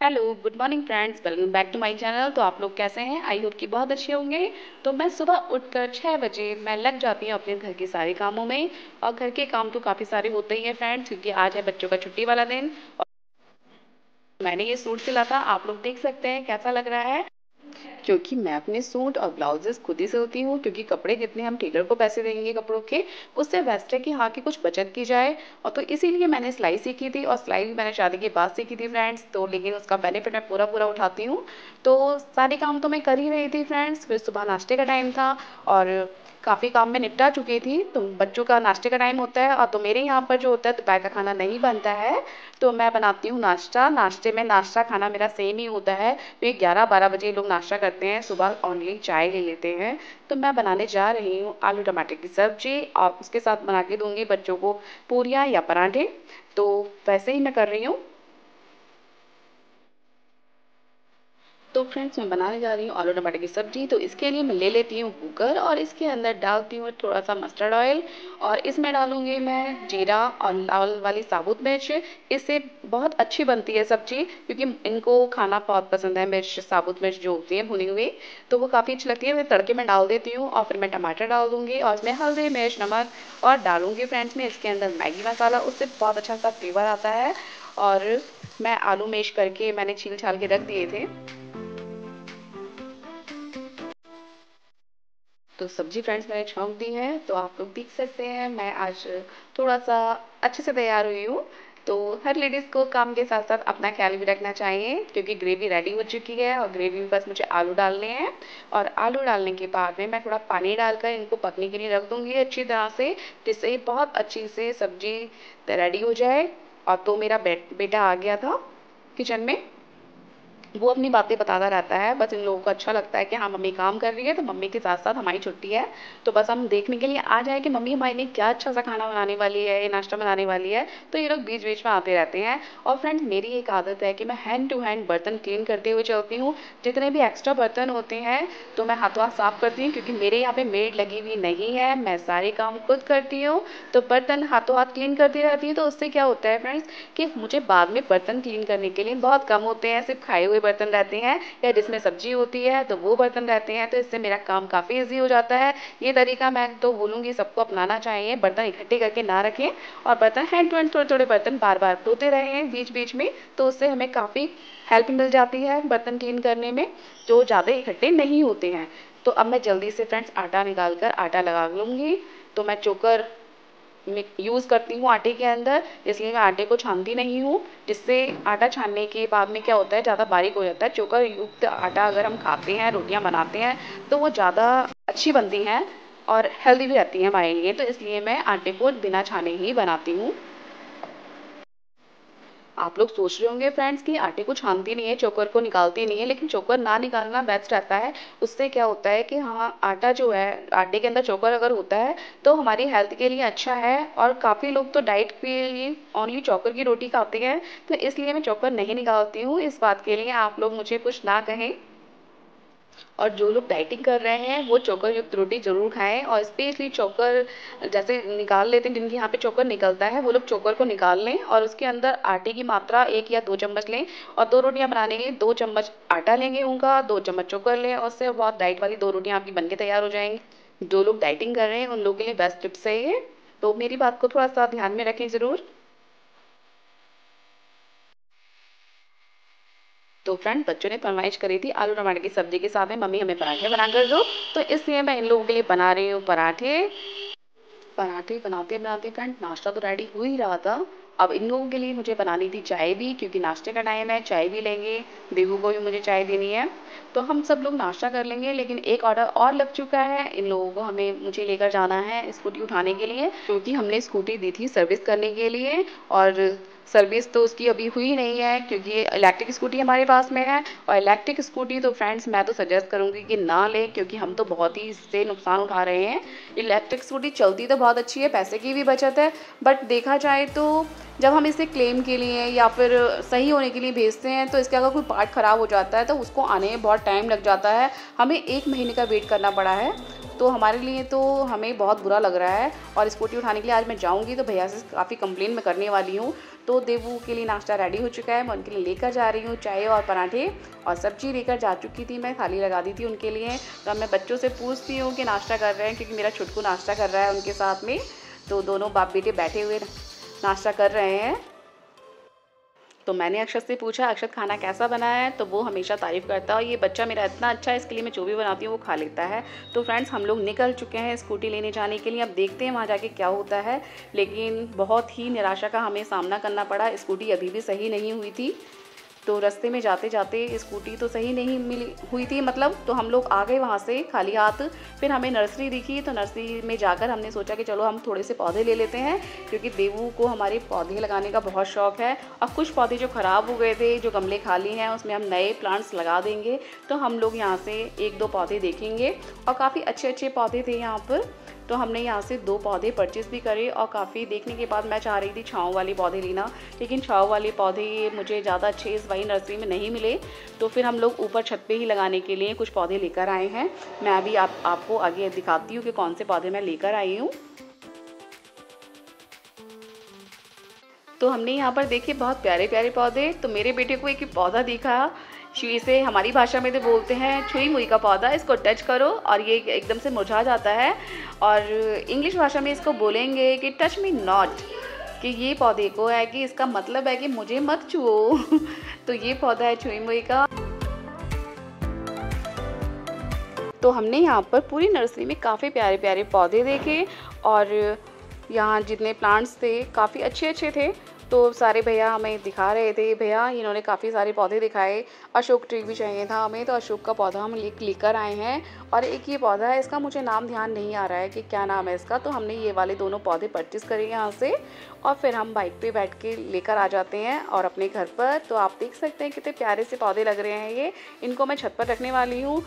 Hello, good morning friends, welcome back to my channel. तो आप लोग कैसे हैं? आई होप कि बहुत अच्छे होंगे। तो मैं सुबह उठकर 6 बजे मैं लग जाती हूँ अपने घर के सारे कामों में। और घर के काम तो काफ़ी सारे होते ही हैं फ्रेंड्स, क्योंकि आज है बच्चों का छुट्टी वाला दिन। और मैंने ये सूट सिला था, आप लोग देख सकते हैं कैसा लग रहा है। क्योंकि मैं अपने सूट और ब्लाउजेस खुद ही सिलती हूँ, क्योंकि कपड़े जितने हम टेलर को पैसे देंगे कपड़ों के, उससे बेस्ट है कि हाँ की कुछ बचत की जाए। और तो इसीलिए मैंने सिलाई सीखी थी, और सिलाई भी मैंने शादी के बाद सीखी थी फ्रेंड्स। तो लेकिन उसका बेनिफिट मैं पूरा पूरा उठाती हूँ। तो सारे काम तो मैं कर ही रही थी फ्रेंड्स। फिर सुबह नाश्ते का टाइम था और काफ़ी काम में निपटा चुकी थी। तो बच्चों का नाश्ते का टाइम होता है, और तो मेरे यहाँ पर जो होता है दोपहर का खाना नहीं बनता है। तो मैं बनाती हूँ नाश्ता। नाश्ते में नाश्ता खाना मेरा सेम ही होता है। तो ये 11-12 बजे लोग नाश्ता करते हैं, सुबह ओनली चाय ले लेते हैं। तो मैं बनाने जा रही हूँ आलू टमाटर की सब्जी, और उसके साथ बना के दूंगी बच्चों को पूरियाँ या पराठे। तो वैसे ही मैं कर रही हूँ। तो फ्रेंड्स मैं बनाने जा रही हूँ आलू टमाटर की सब्जी। तो इसके लिए मैं ले लेती हूँ कुकर, और इसके अंदर डालती हूँ थोड़ा सा मस्टर्ड ऑयल, और इसमें डालूंगी मैं जीरा और लाल वाली साबुत मिर्च। इससे बहुत अच्छी बनती है सब्जी, क्योंकि इनको खाना बहुत पसंद है मिर्च, साबुत मिर्च जो होती है भुनी हुई। तो वो काफ़ी अच्छी लगती है। मैं तड़के में डाल देती हूँ, और फिर मैं टमाटर डाल दूंगी, और इसमें हल्दी मिर्च नमक और डालूंगी फ्रेंड्स में इसके अंदर मैगी मसाला। उससे बहुत अच्छा सा फ्लेवर आता है। और मैं आलू मैश करके मैंने छील छाल के रख दिए थे। तो सब्जी फ्रेंड्स मैंने छौंक दी है, तो आप लोग देख सकते हैं मैं आज थोड़ा सा अच्छे से तैयार हुई हूँ। तो हर लेडीज़ को काम के साथ साथ अपना ख्याल भी रखना चाहिए, क्योंकि ग्रेवी रेडी हो चुकी है, और ग्रेवी में बस मुझे आलू डालने हैं। और आलू डालने के बाद में मैं थोड़ा पानी डालकर इनको पकने के लिए रख दूँगी अच्छी तरह से, जिससे बहुत अच्छी से सब्जी रेडी हो जाए। और तो मेरा बेटा आ गया था किचन में। वो अपनी बातें बताता रहता है, बस इन लोगों को अच्छा लगता है कि हाँ मम्मी काम कर रही है, तो मम्मी के साथ साथ हमारी छुट्टी है। तो बस हम देखने के लिए आ जाए कि मम्मी हमारे लिए क्या अच्छा सा खाना बनाने वाली है, ये नाश्ता बनाने वाली है। तो ये लोग बीच बीच में आते रहते हैं। और फ्रेंड्स मेरी एक आदत है कि मैं हैंड टू हैंड बर्तन क्लीन करते हुए चलती हूँ। जितने भी एक्स्ट्रा बर्तन होते हैं तो मैं हाथों हाथ साफ करती हूँ, क्योंकि मेरे यहाँ पे मेड लगी हुई नहीं है, मैं सारे काम खुद करती हूँ। तो बर्तन हाथों हाथ क्लीन करती रहती हूँ। तो उससे क्या होता है फ्रेंड्स कि मुझे बाद में बर्तन क्लीन करने के लिए बहुत कम होते हैं, सिर्फ खाए हुए बर्तन रहते हैं, या जिसमें सब्जी होती है तो वो बर्तन रहते हैं। तो इससे मेरा काम काफ़ी ईजी हो जाता है। ये तरीका मैं तो बोलूँगी सबको अपनाना चाहिए, बर्तन इकट्ठे करके ना रखें, और बर्तन हैंड टू हैंड थोड़े थोड़े बर्तन बार बार धोते रहें बीच बीच में। तो उससे हमें काफ़ी हेल्प मिल जाती है बर्तन क्लीन करने में, जो ज़्यादा इकट्ठे नहीं होते हैं। तो अब मैं जल्दी से फ्रेंड्स आटा निकाल कर आटा लगा लूँगी। तो मैं चोकर यूज़ करती हूँ आटे के अंदर, इसलिए मैं आटे को छानती नहीं हूँ, जिससे आटा छानने के बाद में क्या होता है ज़्यादा बारीक हो जाता है। चोकर युक्त आटा अगर हम खाते हैं, रोटियाँ बनाते हैं, तो वो ज़्यादा अच्छी बनती हैं और हेल्दी भी रहती हैं हमारे लिए। तो इसलिए मैं आटे को बिना छाने ही बनाती हूँ। आप लोग सोच रहे होंगे फ्रेंड्स कि आटे को छानती नहीं है, चोकर को निकालती नहीं है, लेकिन चोकर ना निकालना बेस्ट रहता है। उससे क्या होता है कि हाँ आटा जो है, आटे के अंदर चोकर अगर होता है तो हमारी हेल्थ के लिए अच्छा है। और काफ़ी लोग तो डाइट के लिए ओनली चोकर की रोटी खाते हैं। तो इसलिए मैं चोकर नहीं निकालती हूँ। इस बात के लिए आप लोग मुझे कुछ ना कहें। और जो लोग डाइटिंग कर रहे हैं वो चोकर युक्त रोटी ज़रूर खाएं, और स्पेशली चोकर जैसे निकाल लेते हैं, जिनके यहाँ पे चोकर निकलता है वो लोग चोकर को निकाल लें, और उसके अंदर आटे की मात्रा 1 या 2 चम्मच लें। और 2 रोटियां बनाने के लिए 2 चम्मच आटा लेंगे उनका, 2 चम्मच चोकर लें, और उससे बहुत डाइट वाली 2 रोटियां आपकी बन के तैयार हो जाएंगी। जो लोग डाइटिंग कर रहे हैं उन लोगों के लिए बेस्ट टिप्स है ये। तो मेरी बात को थोड़ा सा ध्यान में रखें ज़रूर। तो फ्रेंड बच्चों ने फरमाइश करी थी आलू टमाटर की सब्जी के साथ में मम्मी हमें पराठे बना कर दो। तो इसलिए मैं इन लोगों के लिए बना रही हूँ पराठे। पराठे बनाते बनाते फ्रेंड नाश्ता तो रेडी हो ही रहा था। अब इन लोगों के लिए मुझे बनानी थी चाय भी, क्योंकि नाश्ते का टाइम है, चाय भी लेंगे। देवू को भी मुझे चाय देनी है। तो हम सब लोग नाश्ता कर लेंगे, लेकिन एक ऑर्डर और लग चुका है। इन लोगों को मुझे लेकर जाना है स्कूटी उठाने के लिए, क्योंकि हमने स्कूटी दी थी सर्विस करने के लिए। और सर्विस तो उसकी अभी हुई नहीं है, क्योंकि इलेक्ट्रिक स्कूटी हमारे पास में है। और इलेक्ट्रिक स्कूटी तो फ्रेंड्स मैं तो सजेस्ट करूँगी कि ना लें, क्योंकि हम तो बहुत ही इससे नुकसान उठा रहे हैं। इलेक्ट्रिक स्कूटी चलती तो बहुत अच्छी है, पैसे की भी बचत है, बट देखा जाए तो जब हम इसे क्लेम के लिए या फिर सही होने के लिए भेजते हैं, तो इसके अगर कोई पार्ट ख़राब हो जाता है तो उसको आने में बहुत टाइम लग जाता है। हमें 1 महीने का वेट करना पड़ा है। तो हमारे लिए तो हमें बहुत बुरा लग रहा है। और स्कूटी उठाने के लिए आज मैं जाऊंगी तो भैया से काफ़ी कंप्लेन मैं करने वाली हूँ। तो देवू के लिए नाश्ता रेडी हो चुका है, मैं उनके लिए लेकर जा रही हूँ। चाय और पराठे और सब्जी लेकर जा चुकी थी, मैं थाली लगा दी थी उनके लिए। तो अब मैं बच्चों से पूछती हूँ कि नाश्ता कर रहे हैं, क्योंकि मेरा छुटकू नाश्ता कर रहा है उनके साथ में। तो दोनों बाप बेटे बैठे हुए नाश्ता कर रहे हैं। तो मैंने अक्षत से पूछा, अक्षत खाना कैसा बना है? तो वो हमेशा तारीफ़ करता है और ये बच्चा मेरा इतना अच्छा है, इसके लिए मैं जो भी बनाती हूँ वो खा लेता है। तो फ्रेंड्स, हम लोग निकल चुके हैं स्कूटी लेने जाने के लिए। अब देखते हैं वहाँ जाके क्या होता है, लेकिन बहुत ही निराशा का हमें सामना करना पड़ा। स्कूटी अभी भी सही नहीं हुई थी, तो रास्ते में जाते जाते स्कूटी तो सही नहीं मिली हुई थी मतलब। तो हम लोग आ गए वहाँ से खाली हाथ। फिर हमें नर्सरी दिखी, तो नर्सरी में जाकर हमने सोचा कि चलो हम थोड़े से पौधे ले लेते हैं, क्योंकि देवू को हमारे पौधे लगाने का बहुत शौक़ है। और कुछ पौधे जो ख़राब हो गए थे, जो गमले खाली हैं, उसमें हम नए प्लांट्स लगा देंगे। तो हम लोग यहाँ से 1-2 पौधे देखेंगे और काफ़ी अच्छे अच्छे पौधे थे यहाँ पर। तो हमने यहाँ से 2 पौधे परचेज़ भी करे और काफ़ी देखने के बाद मैं चाह रही थी छाँव वाले पौधे लेना, लेकिन छाँव वाले पौधे मुझे ज़्यादा अच्छे इस वाली नर्सरी में नहीं मिले। तो फिर हम लोग ऊपर छत पे ही लगाने के लिए कुछ पौधे लेकर आए हैं। मैं अभी आपको आगे दिखाती हूँ कि कौन से पौधे मैं लेकर आई हूँ। तो हमने यहाँ पर देखे बहुत प्यारे प्यारे पौधे। तो मेरे बेटे को एक पौधा दिखा, इसे हमारी भाषा में तो बोलते हैं छुई मुई का पौधा। इसको टच करो और ये एकदम से मुरझा जाता है, और इंग्लिश भाषा में इसको बोलेंगे कि टच मी नॉट, कि ये पौधे को है कि इसका मतलब है कि मुझे मत छुओ। तो ये पौधा है छुई मुई का। तो हमने यहाँ पर पूरी नर्सरी में काफ़ी प्यारे प्यारे पौधे देखे, और यहाँ जितने प्लांट्स थे काफ़ी अच्छे अच्छे थे। तो सारे भैया हमें दिखा रहे थे, भैया इन्होंने काफ़ी सारे पौधे दिखाए। अशोक ट्री भी चाहिए था हमें, तो अशोक का पौधा हम लेकर आए हैं। और एक ये पौधा है, इसका मुझे नाम ध्यान नहीं आ रहा है कि क्या नाम है इसका। तो हमने ये वाले दोनों पौधे परचेज़ करे यहाँ से, और फिर हम बाइक पे बैठ के लेकर आ जाते हैं और अपने घर पर। तो आप देख सकते हैं कितने प्यारे से पौधे लग रहे हैं ये। इनको मैं छत पर रखने वाली हूँ।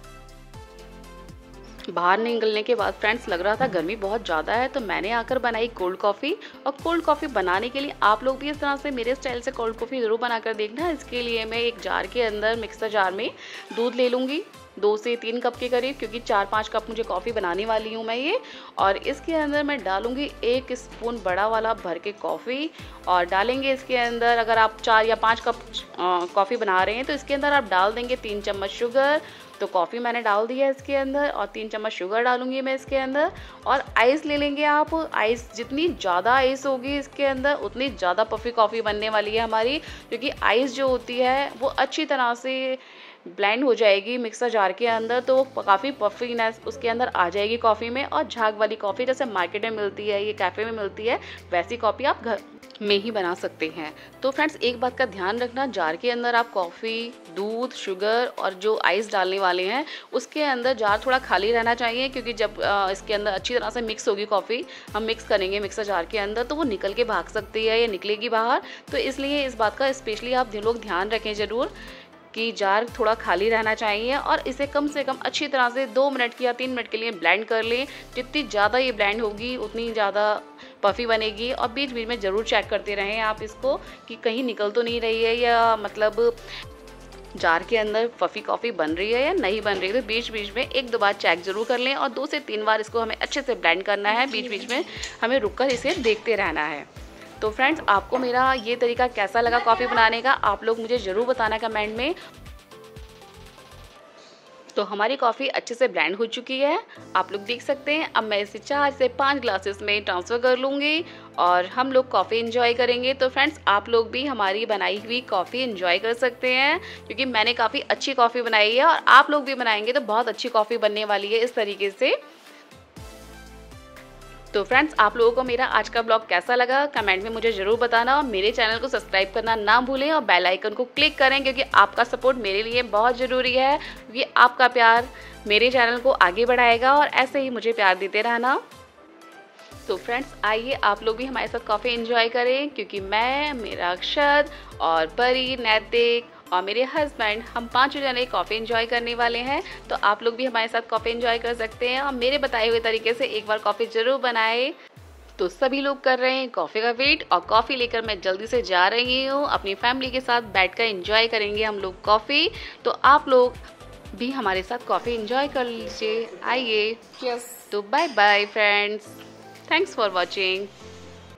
बाहर निकलने के बाद फ्रेंड्स लग रहा था गर्मी बहुत ज़्यादा है, तो मैंने आकर बनाई कोल्ड कॉफ़ी। और कोल्ड कॉफ़ी बनाने के लिए आप लोग भी इस तरह से मेरे स्टाइल से कोल्ड कॉफ़ी ज़रूर बनाकर देखना। इसके लिए मैं एक जार के अंदर, मिक्सर जार में दूध ले लूँगी 2 से 3 कप के करीब, क्योंकि 4-5 कप मुझे कॉफ़ी बनाने वाली हूँ मैं ये। और इसके अंदर मैं डालूँगी 1 स्पून बड़ा वाला भर के कॉफ़ी, और डालेंगे इसके अंदर, अगर आप 4 या 5 कप कॉफ़ी बना रहे हैं तो इसके अंदर आप डाल देंगे 3 चम्मच शुगर। तो कॉफ़ी मैंने डाल दिया इसके अंदर, और 3 चम्मच शुगर डालूंगी मैं इसके अंदर। और आइस ले लेंगे आप। आइस, जितनी ज़्यादा आइस होगी इसके अंदर उतनी ज़्यादा पफ़ी कॉफ़ी बनने वाली है हमारी, क्योंकि आइस जो होती है वो अच्छी तरह से ब्लेंड हो जाएगी मिक्सर जार के अंदर, तो काफ़ी पफीनेस उसके अंदर आ जाएगी कॉफ़ी में। और झाग वाली कॉफ़ी जैसे मार्केट में मिलती है, ये कैफ़े में मिलती है, वैसी कॉफ़ी आप घर में ही बना सकते हैं। तो फ्रेंड्स, एक बात का ध्यान रखना, जार के अंदर आप कॉफ़ी, दूध, शुगर और जो आइस डालने वाले हैं उसके अंदर जार थोड़ा खाली रहना चाहिए, क्योंकि जब इसके अंदर अच्छी तरह से मिक्स होगी कॉफ़ी, हम मिक्स करेंगे मिक्सर जार के अंदर, तो वो निकल के भाग सकती है या निकलेगी बाहर। तो इसलिए इस बात का स्पेशली आप लोग ध्यान रखें ज़रूर कि जार थोड़ा खाली रहना चाहिए। और इसे कम से कम अच्छी तरह से 2 मिनट या 3 मिनट के लिए ब्लेंड कर लें। जितनी ज़्यादा ये ब्लेंड होगी उतनी ज़्यादा पफ़ी बनेगी। और बीच बीच में ज़रूर चेक करते रहें आप इसको कि कहीं निकल तो नहीं रही है, या मतलब जार के अंदर पफ़ी कॉफ़ी बन रही है या नहीं बन रही है। तो बीच बीच में 1-2 बार चेक ज़रूर कर लें, और 2 से 3 बार इसको हमें अच्छे से ब्लेंड करना है। बीच बीच में हमें रुककर इसे देखते रहना है। तो फ्रेंड्स, आपको मेरा ये तरीका कैसा लगा कॉफ़ी बनाने का, आप लोग मुझे ज़रूर बताना कमेंट में। तो हमारी कॉफ़ी अच्छे से ब्लेंड हो चुकी है, आप लोग देख सकते हैं। अब मैं इसे 4 से 5 ग्लासेस में ट्रांसफ़र कर लूँगी और हम लोग कॉफ़ी एंजॉय करेंगे। तो फ्रेंड्स, आप लोग भी हमारी बनाई हुई कॉफ़ी एंजॉय कर सकते हैं, क्योंकि मैंने काफ़ी अच्छी कॉफ़ी बनाई है, और आप लोग भी बनाएंगे तो बहुत अच्छी कॉफ़ी बनने वाली है इस तरीके से। तो फ्रेंड्स, आप लोगों को मेरा आज का ब्लॉग कैसा लगा कमेंट में मुझे ज़रूर बताना, और मेरे चैनल को सब्सक्राइब करना ना भूलें और बेल आइकन को क्लिक करें, क्योंकि आपका सपोर्ट मेरे लिए बहुत ज़रूरी है, क्योंकि आपका प्यार मेरे चैनल को आगे बढ़ाएगा, और ऐसे ही मुझे प्यार देते रहना। तो फ्रेंड्स, आइए आप लोग भी हमारे साथ कॉफ़ी एंजॉय करें, क्योंकि मैं, मेरा अक्षत और परी, नैतिक और मेरे हस्बैंड, हम 5 जने कॉफ़ी एंजॉय करने वाले हैं। तो आप लोग भी हमारे साथ कॉफ़ी एंजॉय कर सकते हैं, और मेरे बताए हुए तरीके से एक बार कॉफ़ी ज़रूर बनाएं। तो सभी लोग कर रहे हैं कॉफ़ी का वेट, और कॉफ़ी लेकर मैं जल्दी से जा रही हूँ। अपनी फैमिली के साथ बैठकर एंजॉय करेंगे हम लोग कॉफ़ी। तो आप लोग भी हमारे साथ कॉफ़ी एंजॉय कर लीजिए, आइए। यस। तो bye bye friends, thanks for watching.